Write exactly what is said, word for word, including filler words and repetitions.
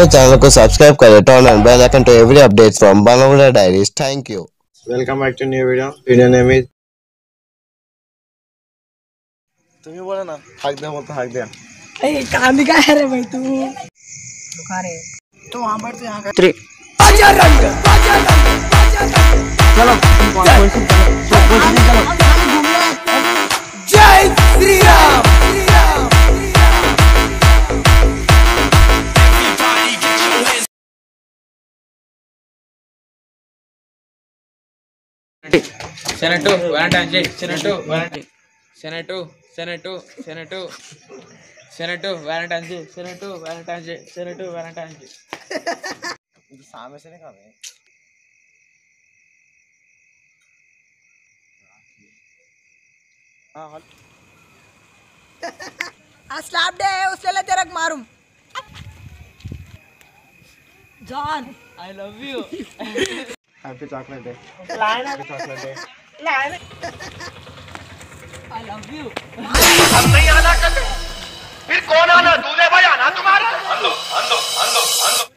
Channel को subscribe करें, turn on bell icon to every update from Bangladesh Diaries. Thank you. Welcome back to new video. Video name is তুমি বলে না হাক দে মত হাক দে এই কান্দি का है रे भाई तू दुखा रे तो हमारे से यहां का थ्री चलो जय Shri Ram Senator, Valentine, Senator, Valentine, Senator, Senator, Senator, Senator, Valentine, Senator, Valentine, Senator, Valentine. ಇದು ಸಾಮೇಸನೆ ಕಾವೆ हां हल आ स्लैप डे है उसले ले तेरे को मारूं John I love you. Happy chocolate day line happy chocolate day line I love you. हम नहीं आना कहते फिर कौन आना दूल्हे भाई आना तुम्हारा अंदो अंदो अंदो अंदो